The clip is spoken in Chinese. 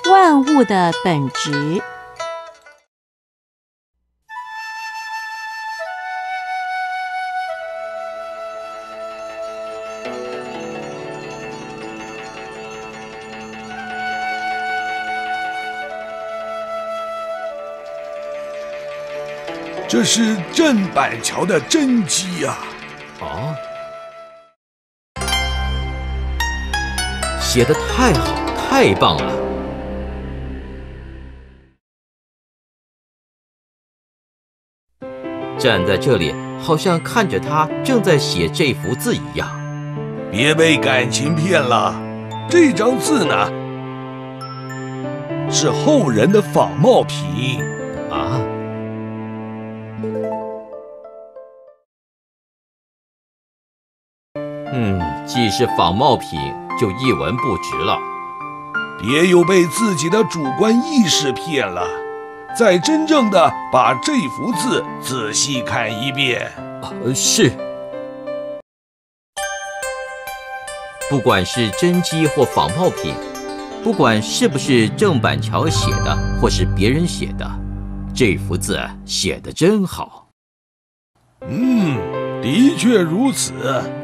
万物的本质。 这是郑板桥的真迹啊！ 啊，写得太好，太棒了！站在这里，好像看着他正在写这幅字一样。 别被感情骗了，这张字呢，是后人的仿冒品啊。既是仿冒品，就一文不值了。 别又被自己的主观意识骗了，再真正的把这幅字仔细看一遍。 是。不管是真迹或仿冒品，不管是不是郑板桥写的，或是别人写的，这幅字写得真好。 的确如此。